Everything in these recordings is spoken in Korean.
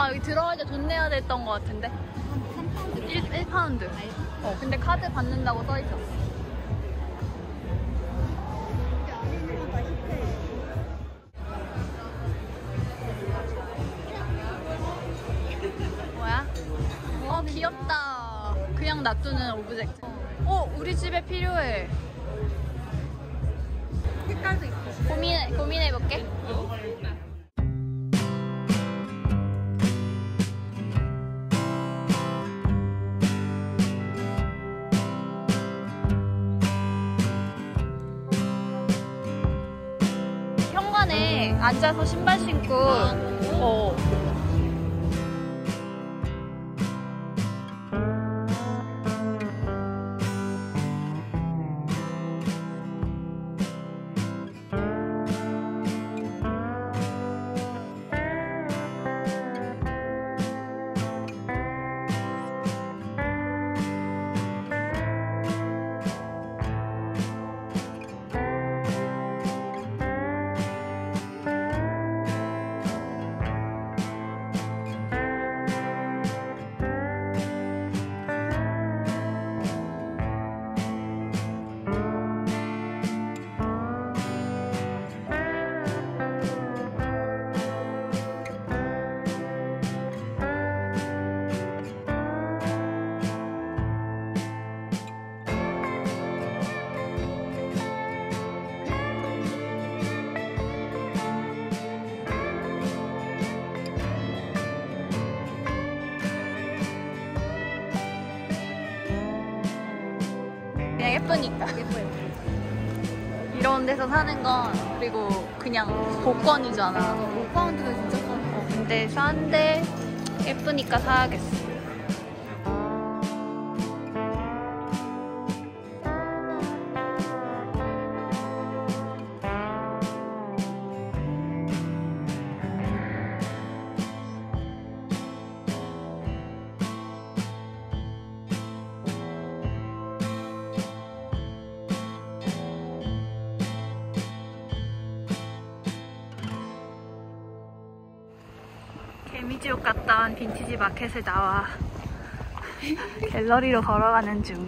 아, 여기 들어갈 때 돈 내야 됐던 것 같은데. 1파운드. 근데 카드 받는다고 써있어. 뭐야? 귀엽다. 그냥 놔두는 오브젝트. 우리 집에 필요해. 색깔도 있고. 고민해볼게. 현관에 앉아서 신발 신고 예쁘니까. 이런 데서 사는 건 그리고 그냥 복권이잖아. 5파운드는 진짜 싸. 근데 싼데 예쁘니까 사야겠어. 개미지옥 갔다 온 빈티지 마켓을 나와 갤러리로 걸어가는 중.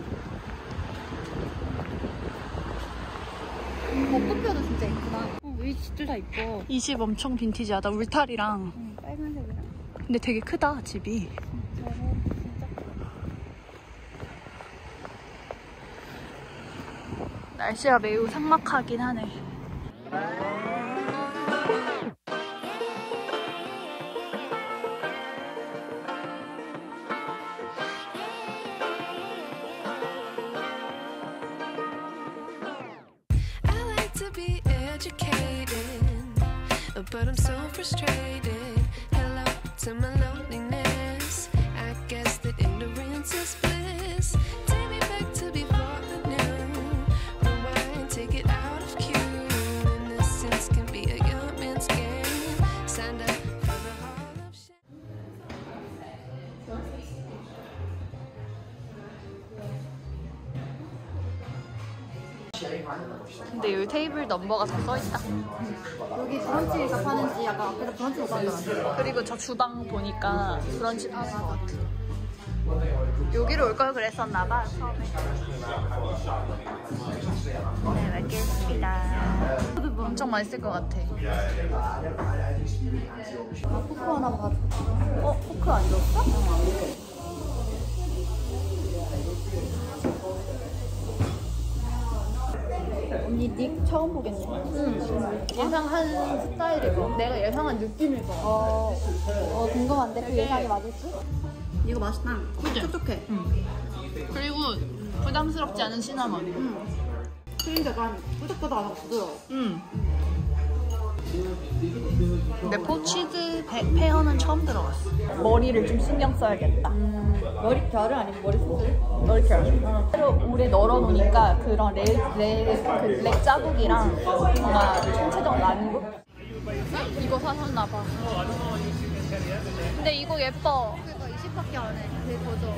벚꽃뼈도 진짜 예쁘다. 위치들 다 이뻐. 이 집 엄청 빈티지하다. 울타리랑. 빨간색이랑. 근데 되게 크다 집이. 진짜. 날씨가 매우 삭막하긴 하네. But I'm so frustrated. Hello to my loneliness. I guess that ignorance is bliss. Take me back to before I knew. Rewind, take it out of cue. Innocence can be a young man's game. Signed up for the hall of shame. 근데 여기 테이블 넘버가 다 써있다. 여기 브런치가 파는지 약간 앞에서 브런치 먹는 것 같아. 그리고 저 주방 보니까 브런치 파는 것 같아. 여기로 올 걸 그랬었나봐 처음에. 네, 먹겠습니다. 엄청 맛있을 것 같아. 포크 하나 봐줘. 포크 안 줬어? 언니 닉 처음 보겠네. 예상한 스타일이고 내가 예상한 느낌일 거 같아. 궁금한데 그 예상이 맞을지? 이거 맛있다. 그치? 촉촉해. 그리고 부담스럽지 않은 시나몬. 크림 약간 꾸덕꾸덕하고 부드러워. 근데 포치드 페어는 처음 들어봤어. 머리를 좀 신경 써야겠다. 머리 결을 아니면 머리 숱을? 머리 결. 새로 오래 널어놓으니까 그런 렉 자국이랑 뭔가 총체적 난구? 이거 사셨나봐. 근데 이거 예뻐. 그러니까 20밖에 안 해. 되게 거저.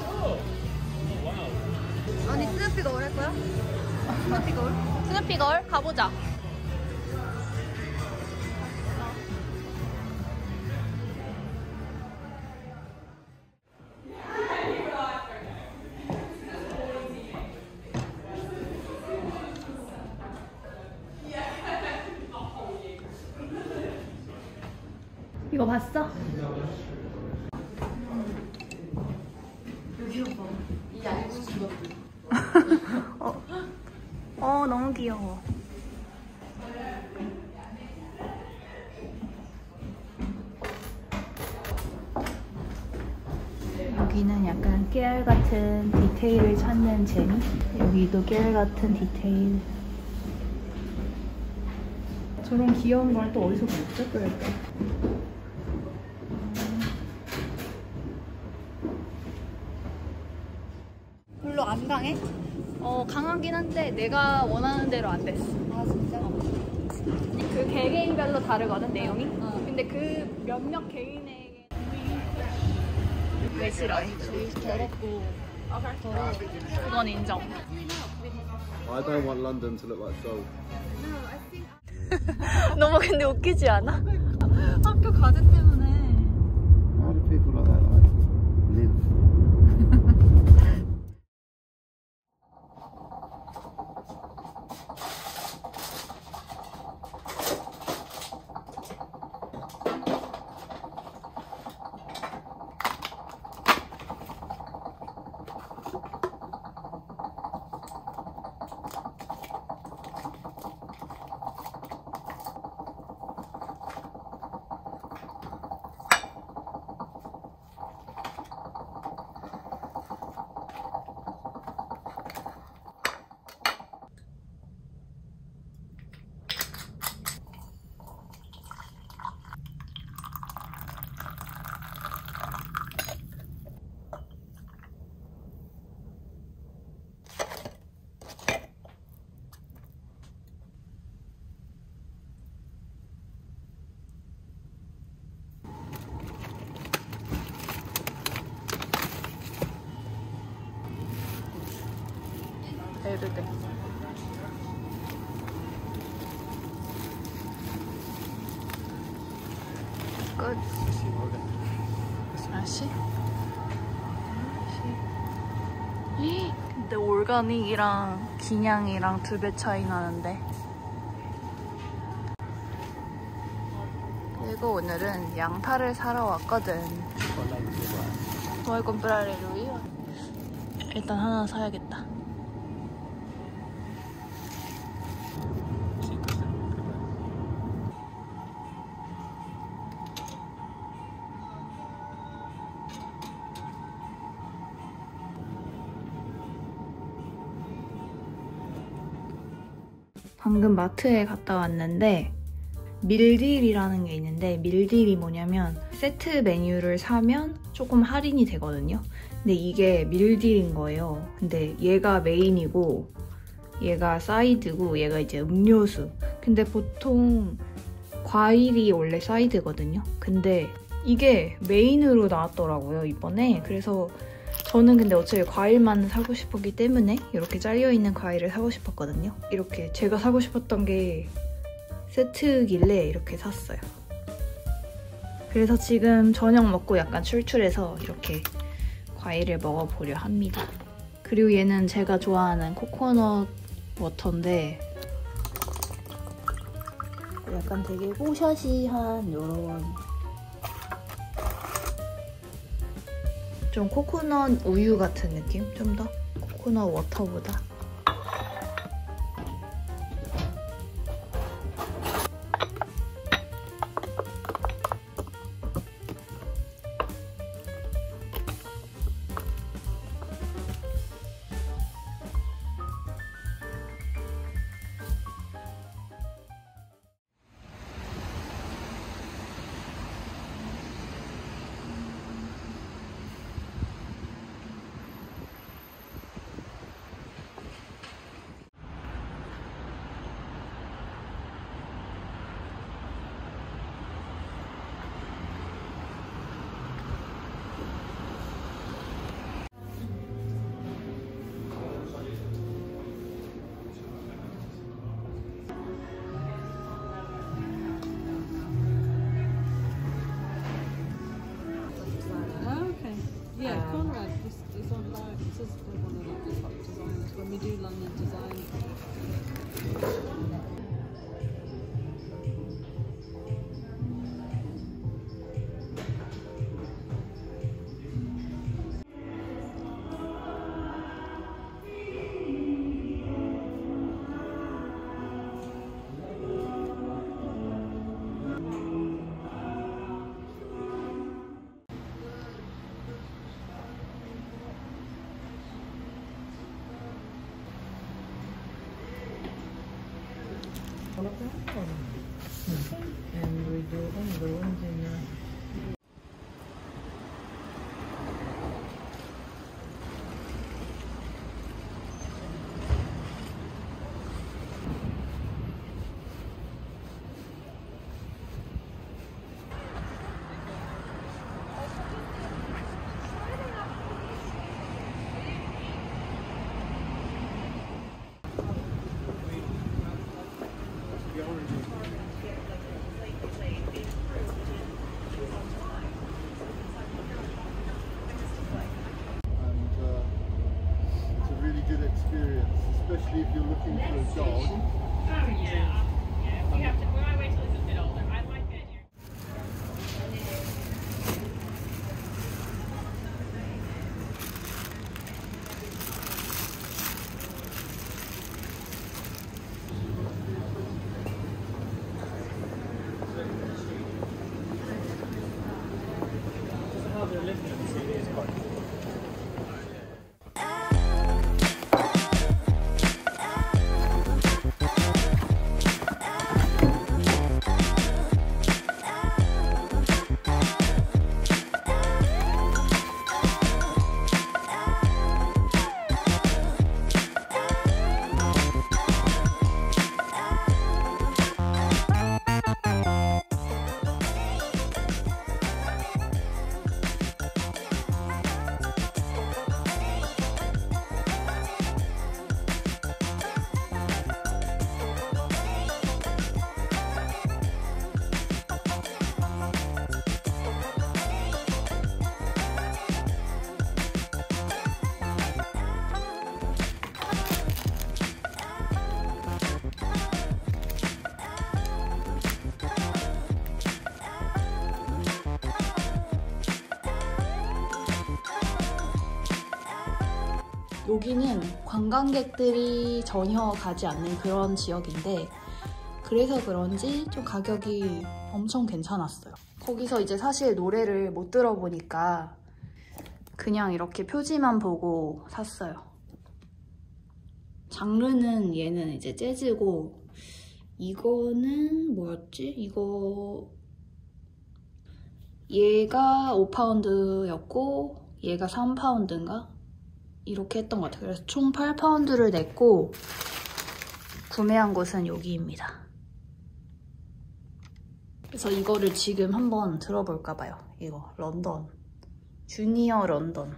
아니 스누피 거울 할 거야? 스누피 거울? 스누피 걸 가보자. 봤어? 여기 오빠. 이 얇은 수도. 너무 귀여워. 여기는 약간 깨알 같은 디테일을 찾는 재미? 여기도 깨알 같은 디테일. 저런 귀여운 걸 또 어디서 봤죠? 그럴까? 별로 안 강해? 강하긴 한데 내가 원하는 대로 안 됐어. 아 진짜? 그 개개인별로 다르거든, 내용이? 근데 그 몇몇 개인에게 왜 싫어해? 제일 더럽고 더러워. 그건 인정. I don't want London to look like Seoul. 너무 근데 웃기지 않아? 학교 과제 때문에. How do people like that live? 베르데. 끝. 다시. 근데 올가닉이랑 기냥이랑 2배 차이 나는데. 그리고 오늘은 양파를 사러 왔거든. Voy a comprar el huevo. 일단 하나 사야겠다. 방금 마트에 갔다 왔는데 밀딜이라는 게 있는데 밀딜이 뭐냐면 세트 메뉴를 사면 조금 할인이 되거든요. 근데 이게 밀딜인 거예요. 근데 얘가 메인이고 얘가 사이드고 얘가 이제 음료수. 근데 보통 과일이 원래 사이드거든요. 근데 이게 메인으로 나왔더라고요, 이번에. 그래서 저는 근데 어차피 과일만 사고 싶었기 때문에 이렇게 잘려있는 과일을 사고 싶었거든요. 이렇게 제가 사고 싶었던 게 세트길래 이렇게 샀어요. 그래서 지금 저녁 먹고 약간 출출해서 이렇게 과일을 먹어보려 합니다. 그리고 얘는 제가 좋아하는 코코넛 워터인데 약간 되게 뽀샤시한 요런 좀 코코넛 우유 같은 느낌? 좀 더 코코넛 워터보다. Yeah, Conrad is on like this is one of the top designers when we do London design. And we do the ones in It's a really good experience, especially if you're looking for a dog. 여기는 관광객들이 전혀 가지 않는 그런 지역인데 그래서 그런지 좀 가격이 엄청 괜찮았어요. 거기서 이제 사실 노래를 못 들어보니까 그냥 이렇게 표지만 보고 샀어요. 장르는 얘는 이제 재즈고 이거는 뭐였지? 얘가 5파운드였고 얘가 3파운드인가? 이렇게 했던 것 같아요. 그래서 총 8파운드를 냈고 구매한 곳은 여기입니다. 그래서 이거를 지금 한번 들어볼까 봐요. 이거 런던 주니어 런던.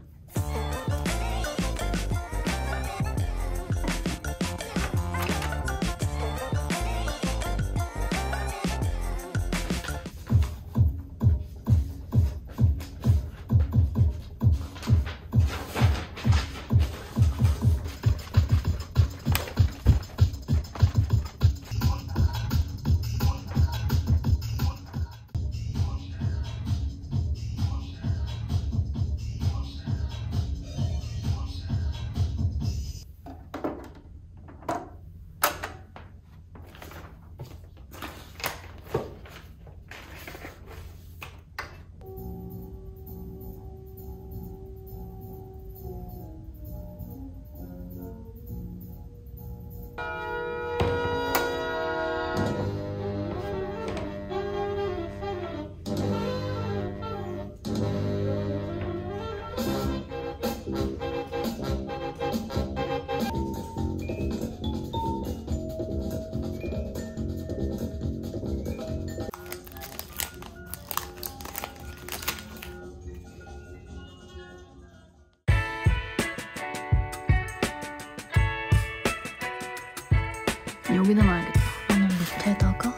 여기다 놔야겠다. 오늘 밑에다가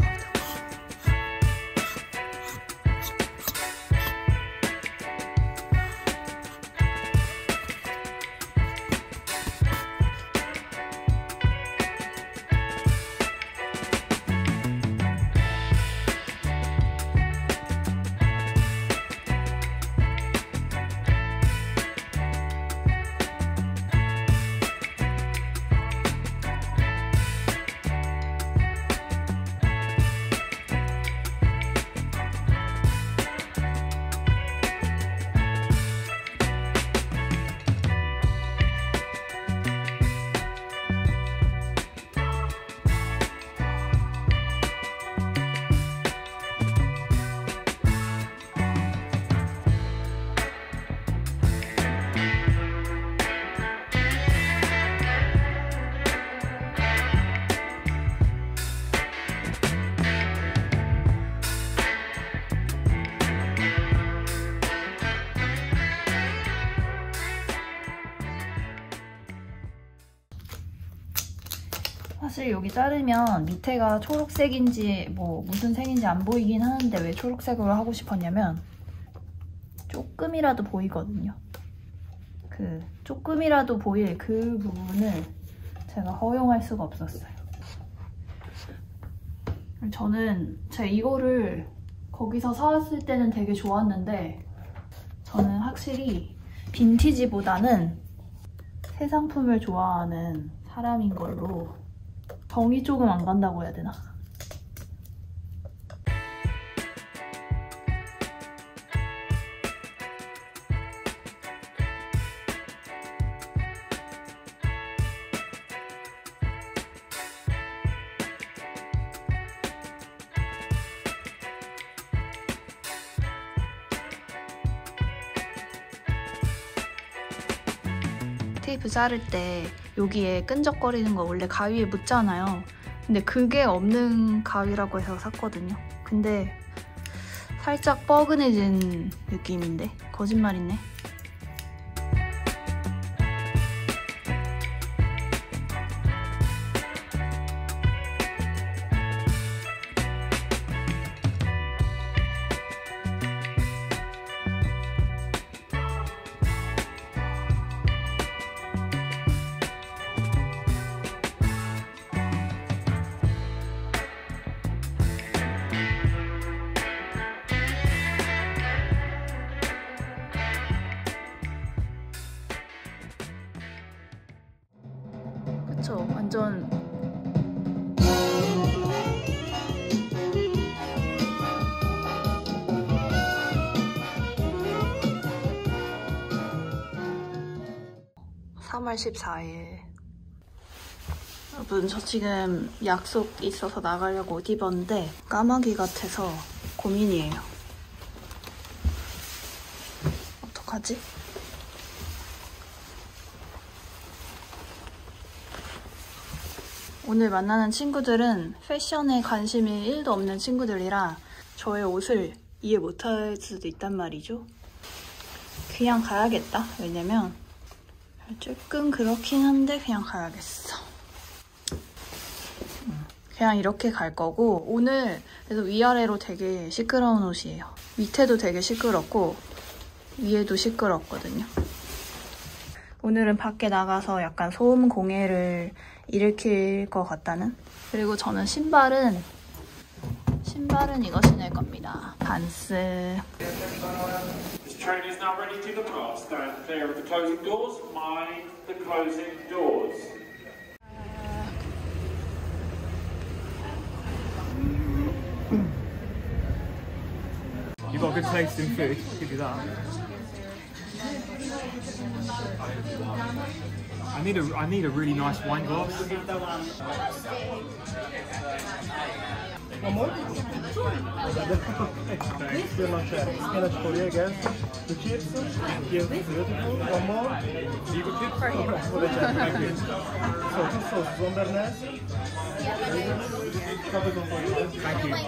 사실 여기 자르면 밑에가 초록색인지 뭐 무슨 색인지 안 보이긴 하는데 왜 초록색으로 하고 싶었냐면 조금이라도 보이거든요. 그 조금이라도 보일 그 부분을 제가 허용할 수가 없었어요. 저는 제가 이거를 거기서 사왔을 때는 되게 좋았는데 저는 확실히 빈티지보다는 새 상품을 좋아하는 사람인 걸로 정이 조금 안 간다고 해야 되나? 테이프 자를 때 여기에 끈적거리는 거 원래 가위에 묻잖아요. 근데 그게 없는 가위라고 해서 샀거든요. 근데 살짝 뻐근해진 느낌인데? 거짓말이네. 그쵸? 완전 (3월 14일) 여러분, 저 지금 약속 있어서 나가려고 옷 입었는데 까마귀 같아서 고민이에요. 어떡하지? 오늘 만나는 친구들은 패션에 관심이 1도 없는 친구들이라 저의 옷을 이해 못할 수도 있단 말이죠. 그냥 가야겠다. 왜냐면 조금 그렇긴 한데 그냥 가야겠어. 그냥 이렇게 갈 거고, 오늘 그래서 위아래로 되게 시끄러운 옷이에요. 밑에도 되게 시끄럽고 위에도 시끄럽거든요. 오늘은 밖에 나가서 약간 소음 공해를 일으킬 것 같다는. 그리고 저는 신발은 이거 신을 겁니다. 반스. Train is now ready to depart. Stand clear of the closing doors. Mind the closing doors. You've got a good taste in food, I'll give you that. I need a really nice wine glass. One more? Thanks very much. Spinach for you again. The chips. Thank you. Beautiful. One more. You could pick for him. For the chef. Thank you. So two sauces on Bernays. Tropical for you. Thank you.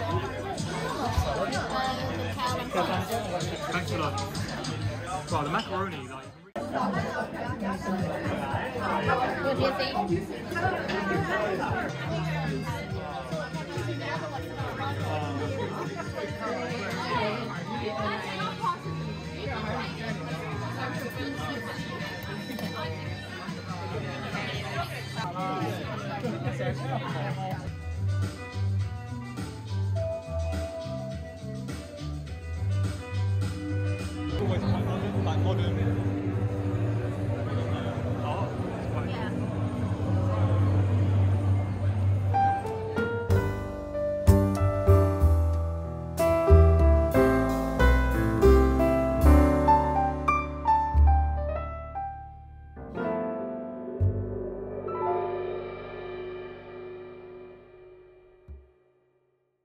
Thanks a lot. Well, the macaroni, like... What do you think?